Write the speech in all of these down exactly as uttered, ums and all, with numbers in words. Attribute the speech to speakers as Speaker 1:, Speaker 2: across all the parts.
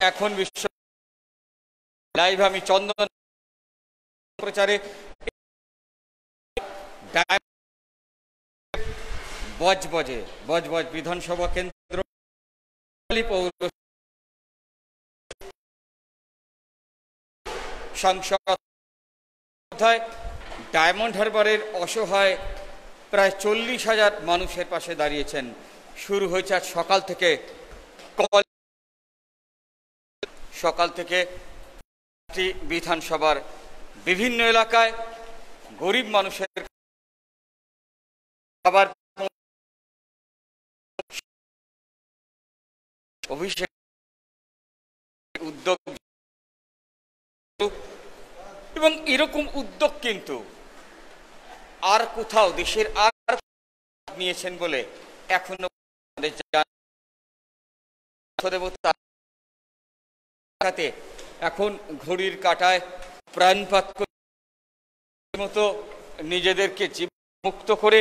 Speaker 1: এখন বিশ্ব লাইভ আমি চন্দন প্রচারে বজবজে বজবজ বিধানসভা কেন্দ্র পৌর সংসদ ডায়মন্ড হারবারের অসহায় প্রায় চল্লিশ হাজার মানুষের পাশে দাঁড়িয়েছেন। শুরু হয়েছে আজ সকাল থেকে সকাল থেকে বিধানসভার বিভিন্ন এলাকায় গরিব মানুষের খাবার অভিষেক উদ্যোগ এবং এরকম উদ্যোগ কিন্তু আর কোথাও দেশের আর নিয়েছেন বলে এখনো এখন ঘড়ির কাঁটায় প্রাণপাত মতো নিজেদেরকে জীবনমুক্ত করে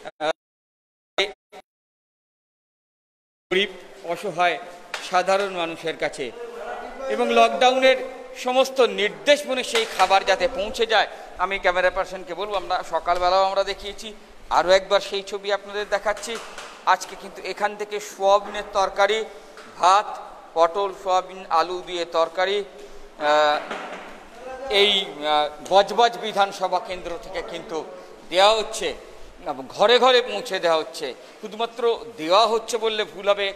Speaker 1: গরিব অসহায় সাধারণ মানুষের কাছে এবং লকডাউনের সমস্ত নির্দেশ মনে সেই খাবার যাতে পৌঁছে যায়। আমি ক্যামেরা পার্সনকে বলবো, আমরা সকালবেলাও আমরা দেখিয়েছি, আরও একবার সেই ছবি আপনাদের দেখাচ্ছি। আজকে কিন্তু এখান থেকে সোয়াবিনের তরকারি, ভাত, পটল সোয়াবিন আলু দিয়ে তরকারি এই বজবজ বিধানসভা কেন্দ্র থেকে কিন্তু দেওয়া হচ্ছে, ঘরে ঘরে পৌঁছে দেওয়া হচ্ছে। শুধুমাত্র দেওয়া হচ্ছে বললে ভুল হবে,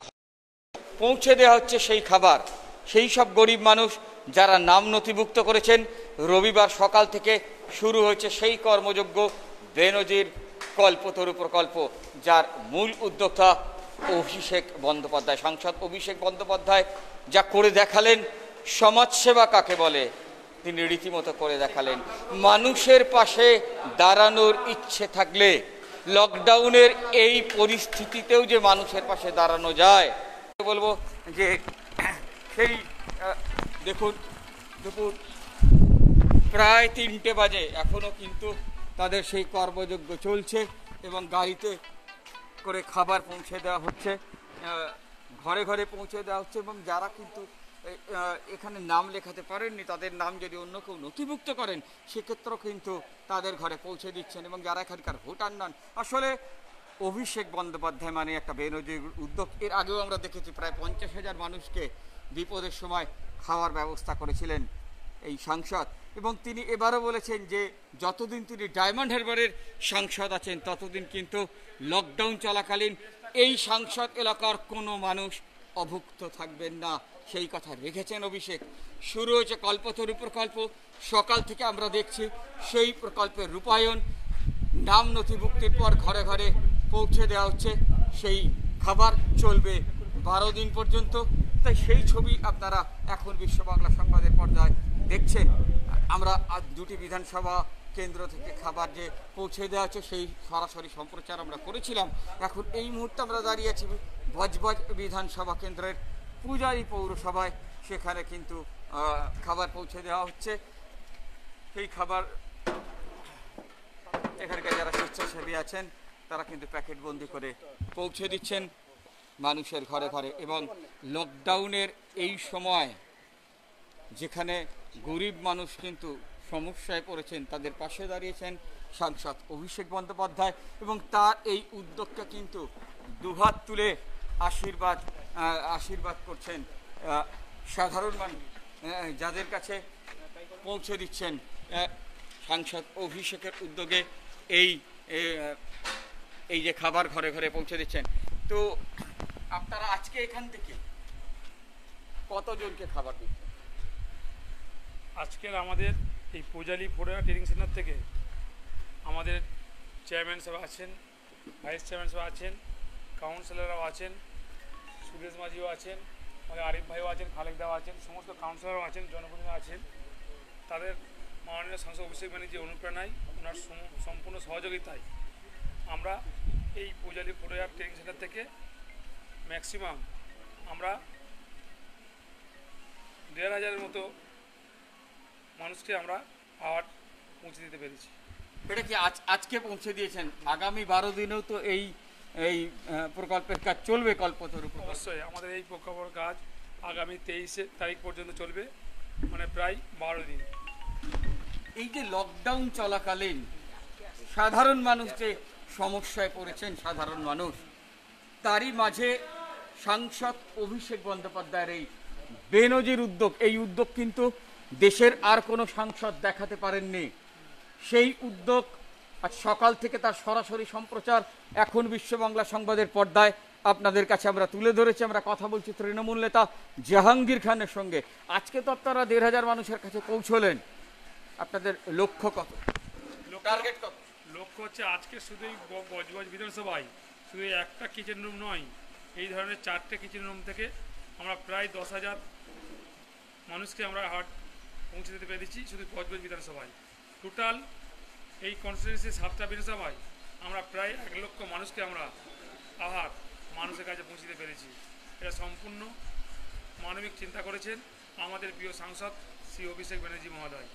Speaker 1: পৌঁছে দেওয়া হচ্ছে সেই খাবার সেই সব গরিব মানুষ যারা নাম নথিভুক্ত করেছেন। রবিবার সকাল থেকে শুরু হয়েছে সেই কর্মযজ্ঞ বেনজির কল্পতরু প্রকল্প, যার মূল উদ্যোক্তা অভিষেক বন্দ্যোপাধ্যায়। সাংসদ অভিষেক বন্দ্যোপাধ্যায় যা করে দেখালেন, সমাজসেবা কাকে বলে তিনি রীতিমতো করে দেখালেন। মানুষের পাশে দাঁড়ানোর ইচ্ছে থাকলে লকডাউনের এই পরিস্থিতিতেও যে মানুষের পাশে দাঁড়ানো যায়, বলবো যে সেই দেখুন দুপুর প্রায় তিনটে বাজে এখনো কিন্তু তাদের সেই কর্মযজ্ঞ চলছে এবং গাড়িতে করে খাবার পৌঁছে দেওয়া হচ্ছে, ঘরে ঘরে পৌঁছে দেওয়া হচ্ছে। এবং যারা কিন্তু এখানে নাম লেখাতে পারেননি তাদের নাম যদি অন্য কেউ নথিভুক্ত করেন সেক্ষেত্রেও কিন্তু তাদের ঘরে পৌঁছে দিচ্ছেন। এবং যারা এখানকার ভোটার নন, আসলে অভিষেক বন্দ্যোপাধ্যায় মানে একটা বেনজির উদ্যোগ। এর আগেও আমরা দেখেছি প্রায় পঞ্চাশ হাজার মানুষকে বিপদের সময় খাওয়ার ব্যবস্থা করেছিলেন এই সাংসদ। এবং তিনি এবারও বলেছেন যে যতদিন তিনি ডায়মন্ড হারবারের সাংসদ আছেন ততদিন কিন্তু লকডাউন চলাকালীন এই সাংসদ এলাকার কোনো মানুষ অভুক্ত থাকবেন না, সেই কথা রেখেছেন অভিষেক। শুরু হয়েছে কল্পতরু প্রকল্প, সকাল থেকে আমরা দেখছি সেই প্রকল্পের রূপায়ণ। নাম নথিভুক্তির পর ঘরে ঘরে পৌঁছে দেওয়া হচ্ছে সেই খাবার, চলবে বারো দিন পর্যন্ত। তাই সেই ছবি আপনারা এখন বিশ্ব বাংলা সংবাদের পর্দায় দেখছেন। আমরা আজ দুটি বিধানসভা কেন্দ্র থেকে খাবার যে পৌঁছে দেওয়া হচ্ছে সেই সরাসরি সম্প্রচার আমরা করেছিলাম। এখন এই মুহূর্তে আমরা দাঁড়িয়ে আছি বজবজ বিধানসভা কেন্দ্রের পূজারী পৌরসভায়, সেখানে কিন্তু খাবার পৌঁছে দেওয়া হচ্ছে। সেই খাবার এখানকার যারা স্বেচ্ছাসেবী আছেন তারা কিন্তু প্যাকেটবন্দি করে পৌঁছে দিচ্ছেন মানুষের ঘরে ঘরে। এবং লকডাউনের এই সময় যেখানে গরিব মানুষ কিন্তু সমস্যায় পড়েছেন, তাদের পাশে দাঁড়িয়েছেন সাংসদ অভিষেক বন্দ্যোপাধ্যায় এবং তার এই উদ্যোগটা কিন্তু দুহাত তুলে আশীর্বাদ আশীর্বাদ করছেন সাধারণ মানুষ, যাদের কাছে পৌঁছে দিচ্ছেন সাংসদ অভিষেকের উদ্যোগে এই এই যে খাবার ঘরে ঘরে পৌঁছে দিচ্ছেন। তো আপনারা আজকে এখান থেকে কতজনকে খাবার দিচ্ছেন?
Speaker 2: আজকের আমাদের এই পূজালি ফোড়া ট্রেনিং সেন্টার থেকে আমাদের চেয়ারম্যান সাহেব আছেন, ভাইস চেয়ারম্যান সাহেব আছেন, কাউন্সিলররাও আছেন, সুরেশ মাঝিও আছেন, আমাদের আরিফ ভাইও আছেন, খালেক দাও আছেন, সমস্ত কাউন্সিলরও আছেন, জনপ্রতিনিধি আছেন। তাদের মাননীয় সাংসদ অভিষেক ব্যানার্জি যে অনুপ্রেরণায়, ওনার সম্পূর্ণ সহযোগিতায় আমরা এই পূজালি ফোড়া ট্রেনিং সেন্টার থেকে ম্যাক্সিমাম আমরা দেড় হাজারের মতো মানুষকে আমরা খাবার পৌঁছে দিতে পেরেছি।
Speaker 1: এটা কি আজ আজকে পৌঁছে দিয়েছেন? আগামী বারো দিনেও তো এই এই প্রকল্পের কাজ চলবে? কল্পতরু
Speaker 2: অবশ্যই আমাদের এই প্রকল্পের কাজ আগামী তেইশে তারিখ পর্যন্ত চলবে, মানে প্রায় বারো দিন।
Speaker 1: এই যে লকডাউন চলাকালীন সাধারণ মানুষ যে সমস্যায় পড়েছেন, সাধারণ মানুষ, তারই মাঝে সাংসদ অভিষেক বন্দ্যোপাধ্যায়ের এই বেনজির উদ্যোগ, এই উদ্যোগ কিন্তু দেশের আর কোনো সাংসদ দেখাতে পারেননি। সেই উদ্যোগ আজ সকাল থেকে তার সরাসরি সম্প্রচার এখন বিশ্ব বাংলা সংবাদের পর্দায় আপনাদের কাছে আমরা তুলে ধরেছি। আমরা কথা বলছি তৃণমূল নেতা জাহাঙ্গীর খানের সঙ্গে। আজকে তো আপনারা দেড় হাজার মানুষের কাছে পৌঁছলেন, আপনাদের লক্ষ্য কত, টার্গেট কত?
Speaker 2: লক্ষ্য হচ্ছে আজকে শুধু এই গ- গজগজ বিধানসভায় শুধু এই একটা কিচেন রুম নয়, এই ধরনের চারটে কিচেন রুম থেকে আমরা প্রায় দশ হাজার মানুষকে আমরা হাট পৌঁছে দিতে পেরেছি শুধু গজগজ বিধানসভায়। টোটাল এই কনস্টিটিউন্সি সাতটা বিধানসভায় আমরা প্রায় এক লক্ষ মানুষকে আমরা আহার মানুষের কাছে পৌঁছে দিতে পেরেছি। এটা সম্পূর্ণ মানবিক চিন্তা করেছেন আমাদের প্রিয় সাংসদ শ্রী অভিষেক ব্যানার্জি মহোদয়।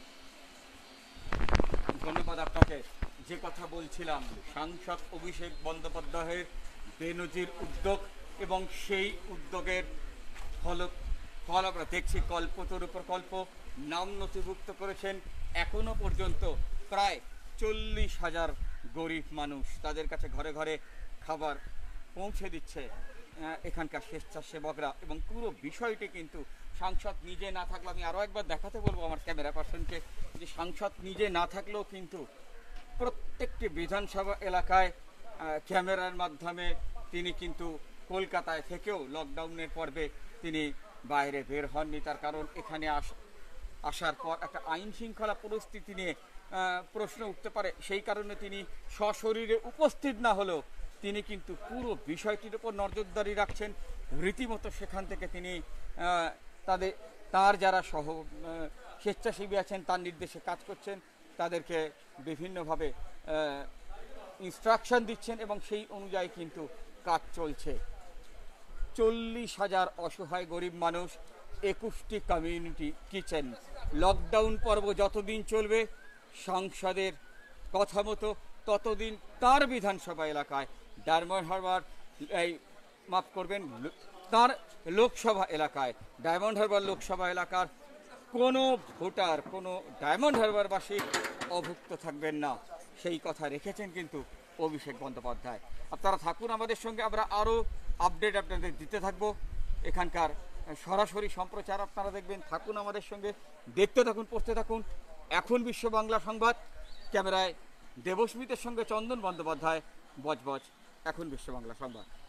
Speaker 1: ধন্যবাদ আপনাকে। যে কথা বলছিলাম, সাংসদ অভিষেক বন্দ্যোপাধ্যায়ের বেনজির উদ্যোগ এবং সেই উদ্যোগের ফল ফল আমরা দেখছি। কল্পতরু প্রকল্প নাম নথিভুক্ত করেছেন এখনো পর্যন্ত প্রায় চল্লিশ হাজার গরিব মানুষ, তাদের কাছে ঘরে ঘরে খাবার পৌঁছে দিচ্ছে আহ, এখানকার স্বেচ্ছাসেবকরা। এবং পুরো বিষয়টি কিন্তু সাংসদ নিজে না থাকলে, আমি আরও একবার দেখাতে বলবো আমার ক্যামেরা পার্সনকে, যে সাংসদ নিজে না থাকলেও কিন্তু প্রত্যেকটি বিধানসভা এলাকায় আহ, ক্যামেরার মাধ্যমে তিনি কিন্তু কলকাতায় থেকেও লকডাউনের পর্বে তিনি বাইরে বের হননি। তার কারণ এখানে আস আসার পর একটা আইন শৃঙ্খলা পরিস্থিতি নিয়ে আহ, প্রশ্ন উঠতে পারে, সেই কারণে তিনি সশরীরে উপস্থিত না হলেও তিনি কিন্তু পুরো বিষয়টির উপর নজরদারি রাখছেন। রীতিমতো সেখান থেকে তিনি আহ, তাদের তার যারা সহ আহ, স্বেচ্ছাসেবী আছেন তার নির্দেশে কাজ করছেন, তাদেরকে বিভিন্নভাবে ইনস্ট্রাকশন দিচ্ছেন এবং সেই অনুযায়ী কিন্তু কাজ চলছে। চল্লিশ হাজার অসহায় গরিব মানুষ, একুশটি কমিউনিটি কিচেন। লকডাউন পর্ব যতদিন চলবে সাংসদের কথা মতো ততদিন তার বিধানসভা এলাকায় ডায়মন্ড হারবার, এই মাফ করবেন, তার লোকসভা এলাকায়, ডায়মন্ড হারবার লোকসভা এলাকার কোনো ভোটার, কোনো ডায়মন্ড হারবারবাসী অভুক্ত থাকবেন না, সেই কথা রেখেছেন কিন্তু অভিষেক বন্দ্যোপাধ্যায়। আপনারা থাকুন আমাদের সঙ্গে, আমরা আরও আপডেট আপনাদের দিতে থাকবো। এখানকার সরাসরি সম্প্রচার আপনারা দেখবেন। থাকুন আমাদের সঙ্গে, দেখতে থাকুন, পড়তে থাকুন। এখন বিশ্ব বাংলা সংবাদ, ক্যামেরায় দেবস্মিতের সঙ্গে চন্দন বন্দ্যোপাধ্যায়, বজবজ, এখন বিশ্ব বাংলা সংবাদ।